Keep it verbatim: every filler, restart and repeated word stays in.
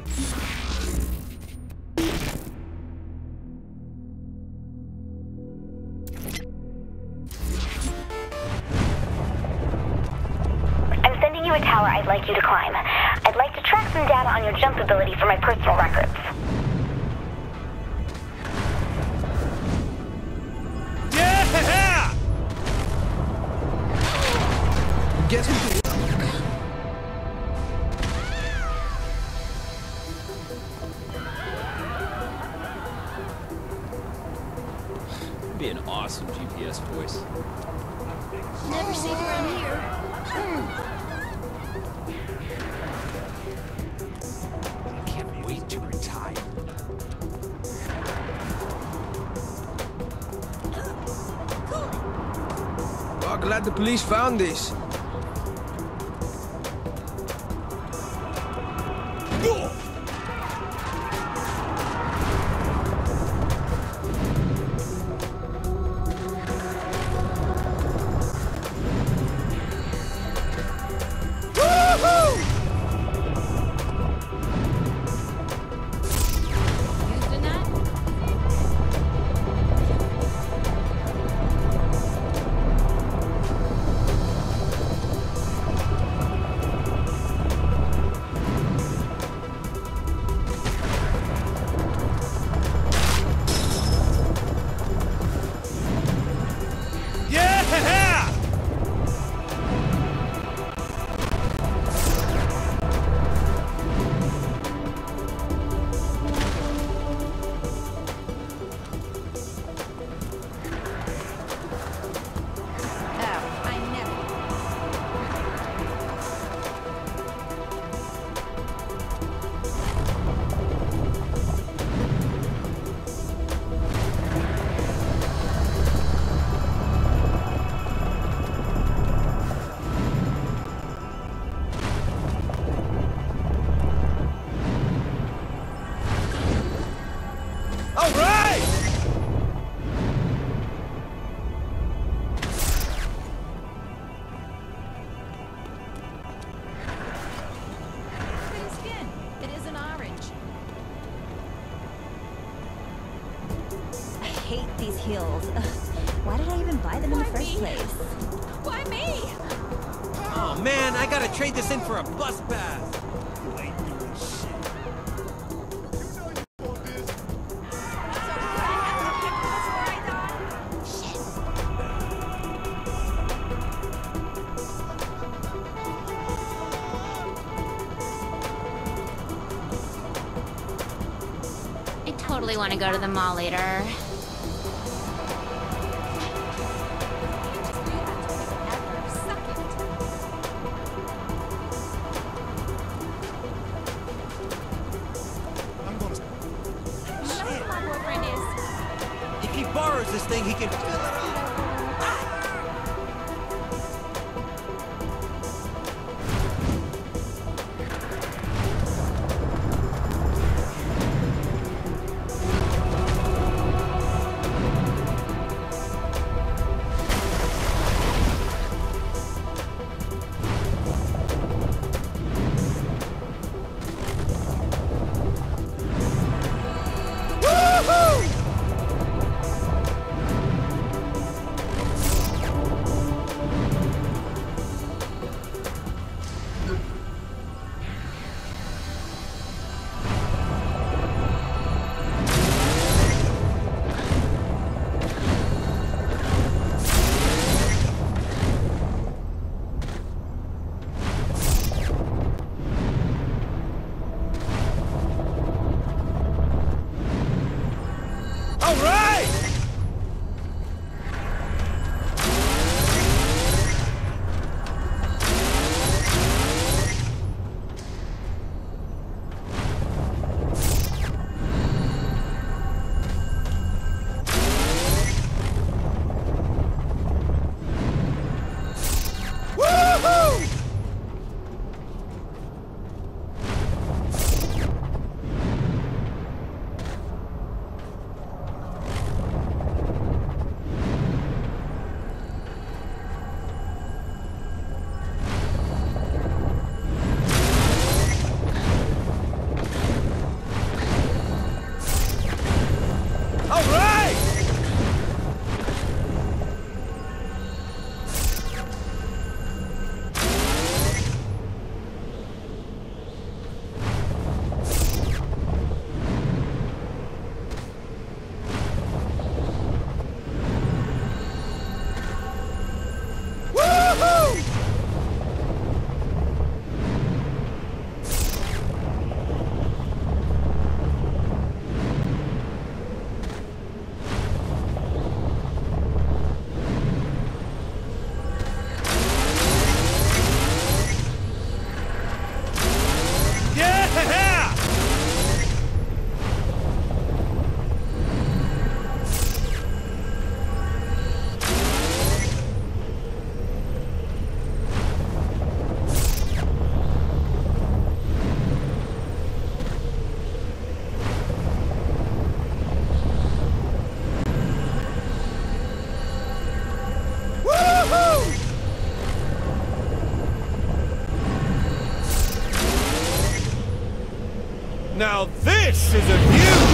I'm sending you a tower I'd like you to climb. I'd like to track some data on your jump ability for my personal records. Yeah! Guess who? Be an awesome G P S voice. Never seen around here. I can't wait to retire. Oh, glad the police found this. These hills. Ugh. Why did I even buy them in the first place? Why me? Oh man, I gotta trade this in for a bus pass. You ain't doing shit. You know you want this. So could I have a pick bus ride on? Shit. I totally want to go to the mall later. This thing, he can fill it up. Now this is a view!